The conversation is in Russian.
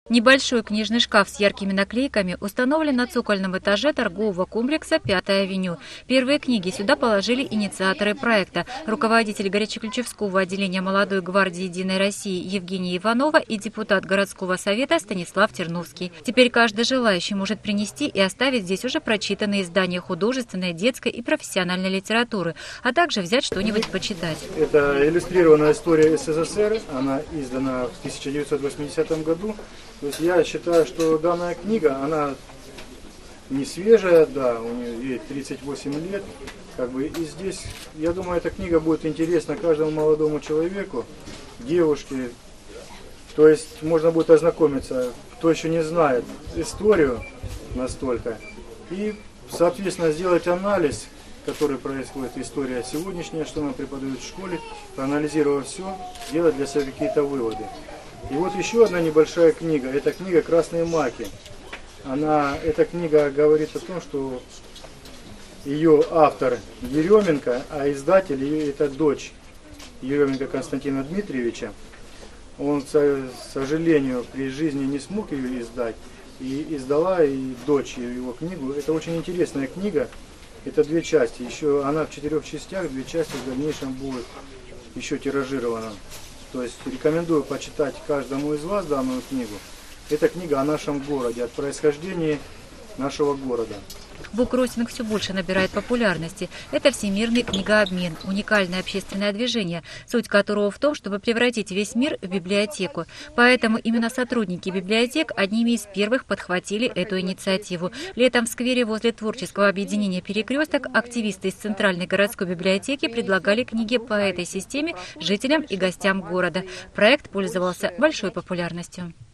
Небольшой книжный шкаф с яркими наклейками установлен на цокольном этаже торгового комплекса «Пятая авеню». Первые книги сюда положили инициаторы проекта. Руководитель Горячеключевского отделения молодой гвардии «Единой России» Евгения Иванова и депутат городского совета Станислав Терновский. Теперь каждый желающий может принести и оставить здесь уже прочитанные издания художественной, детской и профессиональной литературы, а также взять что-нибудь почитать. Это иллюстрированная история СССР. Она издана в 1980 году. То есть я считаю, что данная книга, она не свежая, да, у нее ей 38 лет, и здесь, я думаю, эта книга будет интересна каждому молодому человеку, девушке, то есть можно будет ознакомиться, кто еще не знает историю настолько, и, соответственно, сделать анализ, который происходит, история сегодняшняя, что нам преподают в школе, проанализировав все, делать для себя какие-то выводы. И вот еще одна небольшая книга. Это книга «Красные маки». Эта книга говорит о том, что ее автор Еременко, а издатель ее это дочь Еременко Константина Дмитриевича. Он, к сожалению, при жизни не смог ее издать. И издала и дочь его книгу. Это очень интересная книга. Это 2 части. Еще она в 4 частях, 2 части в дальнейшем будет еще тиражирована. То есть рекомендую почитать каждому из вас данную книгу. Это книга о нашем городе, о происхождении нашего города. Буккроссинг все больше набирает популярности. Это всемирный книгообмен, уникальное общественное движение, суть которого в том, чтобы превратить весь мир в библиотеку. Поэтому именно сотрудники библиотек одними из первых подхватили эту инициативу. Летом в сквере возле творческого объединения «Перекресток» активисты из Центральной городской библиотеки предлагали книги по этой системе жителям и гостям города. Проект пользовался большой популярностью.